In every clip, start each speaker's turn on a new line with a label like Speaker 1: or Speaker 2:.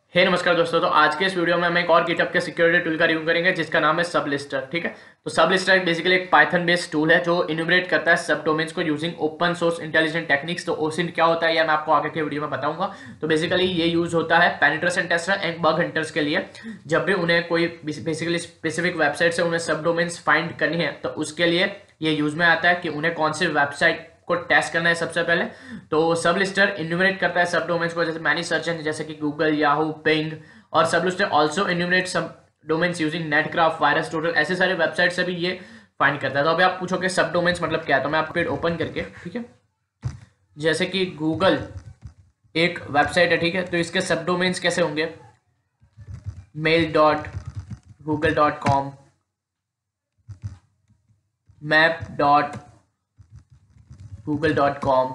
Speaker 1: हे नमस्कार दोस्तों। तो आज के इस वीडियो में हम एक और गिटहब के सिक्योरिटी टूल का रिव्यू करेंगे जिसका नाम है सबलिस्टर। ठीक है, तो सबलिस्टर बेसिकली एक पाइथन बेस्ड टूल है जो इन्यूमरेट करता है सब डोमेन्स को using open source intelligent techniques. तो ओसिन क्या होता है यह मैं आपको आगे के वीडियो में बताऊंगा। तो बेसिकली ये यूज होता है penetration tester and bug hunters के लिए। जब भी उन्हें कोई बेसिकली स्पेसिफिक वेबसाइट से उन्हें सब डोमेन्स फाइंड करनी है तो उसके लिए ये यूज में आता है कि उन्हें कौन सी वेबसाइट को टेस्ट करना है सबसे पहले। तो सबलिस्टर इन्यूमरेट करता है सब डोमेन्स को, जैसे मैनी सर्च इंजन जैसे कि गूगल, याहू, पिंग। और Sublister also enumerate sub domains using Netcraft, virus total, ऐसे सारे वेबसाइट से भी ये फाइंड करता है। तो अभी आप पूछोगे सब डोमेन्स मतलब क्या है, तो मैं आपको पेज ओपन करके, ठीक है, जैसे कि गूगल एक वेबसाइट है, ठीक है, तो इसके सब डोमेन्स कैसे होंगे, mail.google.com, map.google.com,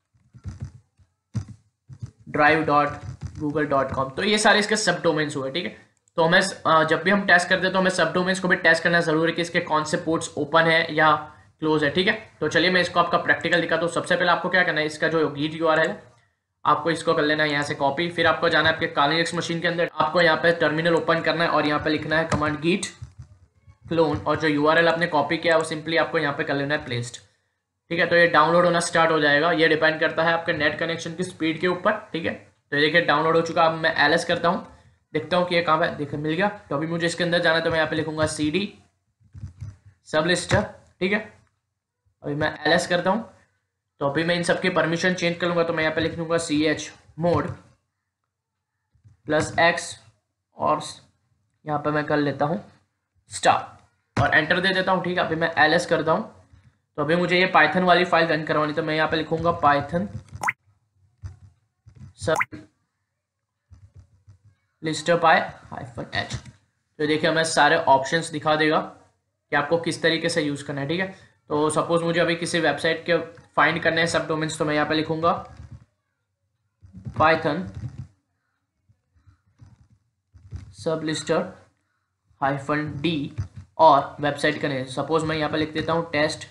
Speaker 1: drive.google.com। तो ये सारे इसके सब डोमेन्स हुए। ठीक है, तो हमें जब भी हम टेस्ट करते हैं तो हमें सब डोमेन्स को भी टेस्ट करना जरूरी है कि इसके कौन से पोर्ट्स ओपन है या क्लोज है। ठीक है, तो चलिए मैं इसको आपका प्रैक्टिकल दिखाता हूँ। सबसे पहले आपको क्या करना है, इसका जो गीट यूआरएल है आपको इसको कर लेना है यहाँ से कॉपी। फिर आपको जाना है आपके कालिनेक्स मशीन के अंदर, आपको यहाँ पे टर्मिनल ओपन करना है और यहाँ पे लिखना है कमांड गीट क्लोन, और जो यूआरएल आपने कॉपी किया है वो सिंपली आपको यहाँ पे कर लेना है प्लेस्ड। ठीक है, तो ये डाउनलोड होना स्टार्ट हो जाएगा। ये डिपेंड करता है आपके नेट कनेक्शन की स्पीड के ऊपर। ठीक है, तो ये देखिए डाउनलोड हो चुका। अब मैं एलएस करता हूँ, देखता हूँ कि ये कहाँ पे, देखिए मिल गया। तो अभी मुझे इसके अंदर जाना है तो मैं यहाँ पे लिखूंगा cd सबलिस्टर। ठीक है, अभी मैं एलएस करता हूँ तो अभी मैं इन सबकी परमिशन चेंज कर लूंगा। तो मैं यहाँ पे लिख लूंगा chmod +x और यहाँ पे मैं कर लेता हूँ स्टार और एंटर दे देता हूँ। ठीक है, अभी मैं एलएस करता हूँ तो अभी मुझे ये पाइथन वाली फाइल रन करवानी, तो मैं यहाँ पे लिखूंगा पाइथन sublister_h। तो देखिए हमें सारे ऑप्शंस दिखा देगा कि आपको किस तरीके से यूज करना है। ठीक है, तो सपोज मुझे अभी किसी वेबसाइट के फाइंड करने हैं सब डोमेन्स, तो मैं यहाँ पे लिखूंगा पाइथन sublister-d और वेबसाइट का नेम सपोज मैं यहाँ पे लिख देता हूँ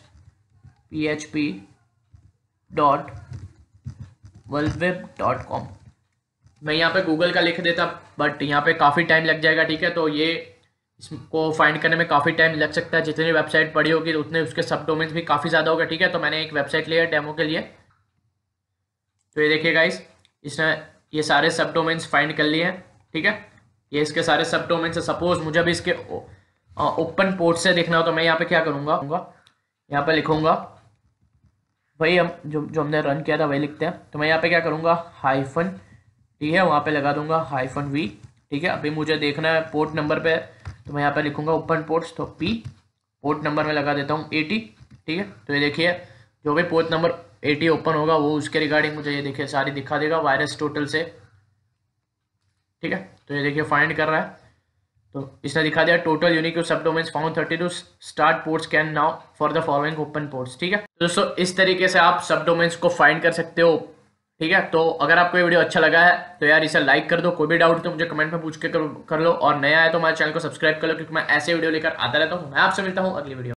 Speaker 1: test.php.worldweb.com। मैं यहाँ पे गूगल का लिख देता बट यहाँ पे काफ़ी टाइम लग जाएगा। ठीक है, तो ये इसको फाइंड करने में काफ़ी टाइम लग सकता है। जितनी वेबसाइट बड़ी होगी उतने उसके सब डोमेन्स भी काफ़ी ज़्यादा होगा। ठीक है, तो मैंने एक वेबसाइट लिया डेमो के लिए। तो ये देखिए गाइस, इसने ये सारे सब डोमेन्स फाइंड कर लिए हैं। ठीक है, ये इसके सारे सब डोमेन्स है। सपोज मुझे अभी इसके ओपन पोर्ट से देखना हो तो मैं यहाँ पे क्या करूँगा, यहाँ पे लिखूंगा वही हम जो हमने रन किया था वही लिखते हैं। तो मैं यहाँ पे क्या करूँगा -, ठीक है, वहाँ पे लगा दूंगा -v। ठीक है, अभी मुझे देखना है पोर्ट नंबर पे, तो मैं यहाँ पे लिखूंगा ओपन पोर्ट्स, तो p पोर्ट नंबर में लगा देता हूँ 80। ठीक है, तो ये देखिए जो भी पोर्ट नंबर 80 ओपन होगा वो उसके रिगार्डिंग मुझे ये देखिए सारी दिखा देगा वायरस टोटल से। ठीक है, तो ये देखिए फाइंड कर रहा है, तो इसने दिखा दिया total unique sub domains found 32 start ports can now for the following open ports. ठीक है, तो दोस्तों इस तरीके से आप सब डोमेन्स को फाइंड कर सकते हो। ठीक है, तो अगर आपको ये वीडियो अच्छा लगा है तो यार इसे लाइक कर दो। कोई भी डाउट तो मुझे कमेंट में पूछ के कर लो, और नया है तो हमारे चैनल को सब्सक्राइब कर लो क्योंकि मैं ऐसे वीडियो लेकर आता रहता हूँ। मैं आपसे मिलता हूँ अगली वीडियो।